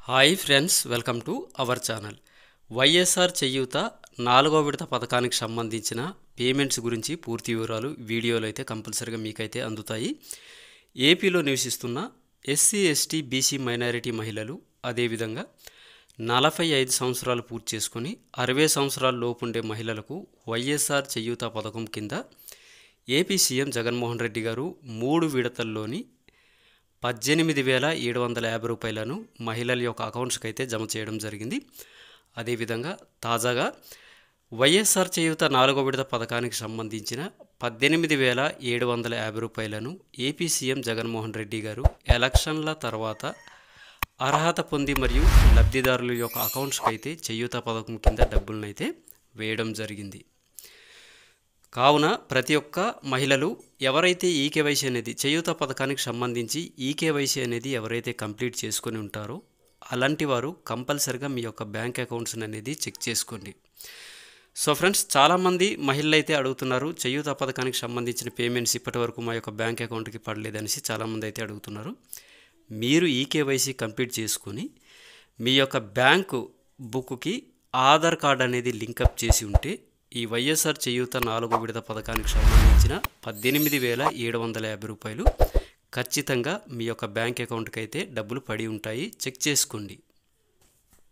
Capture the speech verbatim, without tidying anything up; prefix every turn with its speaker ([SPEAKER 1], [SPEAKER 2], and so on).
[SPEAKER 1] Hi friends, welcome to our channel. YSR Cheyutha నాలుగో విడత పథకానికి సంబంధించిన పేమెంట్స్ గురించి పూర్తి వివరాలు వీడియోలో అయితే కంపల్సరీగా మీకైతే అందుతాయి. ఏపీలో నివసిస్తున్న ఎస్సీ ఎస్టీ బీసీ మైనారిటీ మహిళలు, అదేవిధంగా నలభై ఐదు సంవత్సరాలు పూర్తి చేసుకొని అరవై సంవత్సరాల లోపు ఉండే మహిళలకు వైఎస్ఆర్ చేయూత పథకం కింద ఏపీ సీఎం జగన్మోహన్ రెడ్డి గారు మూడు విడతల్లోని పద్దెనిమిది వేల ఏడు వందల యాభై రూపాయలను మహిళల యొక్క అకౌంట్స్కి అయితే జమ చేయడం జరిగింది. అదేవిధంగా తాజాగా వైఎస్ఆర్ చేయూత నాలుగో విడత పథకానికి సంబంధించిన పద్దెనిమిది వేల ఏడు వందల యాభై రూపాయలను ఏపీ సీఎం జగన్మోహన్ రెడ్డి గారు ఎలక్షన్ల తర్వాత అర్హత పొంది మరియు లబ్ధిదారుల యొక్క అకౌంట్స్కి అయితే చేయూత పథకం కింద డబ్బులను అయితే వేయడం జరిగింది. కావున ప్రతి ఒక్క మహిళలు ఎవరైతే ఈకేవైసీ అనేది చేయూత పథకానికి సంబంధించి ఈకేవైసీ అనేది ఎవరైతే కంప్లీట్ చేసుకొని ఉంటారో అలాంటి వారు కంపల్సరిగా మీ యొక్క బ్యాంక్ అకౌంట్స్ అనేది చెక్ చేసుకోండి. సో ఫ్రెండ్స్, చాలామంది మహిళలు అయితే అడుగుతున్నారు, చేయూత పథకానికి సంబంధించిన పేమెంట్స్ ఇప్పటి వరకు మా యొక్క బ్యాంక్ అకౌంట్కి పడలేదనేసి చాలామంది అయితే అడుగుతున్నారు. మీరు ఈకేవైసీ కంప్లీట్ చేసుకొని మీ యొక్క బ్యాంకు బుక్కి ఆధార్ కార్డ్ అనేది లింకప్ చేసి ఉంటే ఈ వైఎస్ఆర్ చేయూత నాలుగో విడత పథకానికి సంబంధించిన పద్దెనిమిది వేల ఏడు వందల యాభై రూపాయలు ఖచ్చితంగా మీ యొక్క బ్యాంక్ అకౌంట్కి అయితే డబ్బులు పడి ఉంటాయి. చెక్ చేసుకోండి.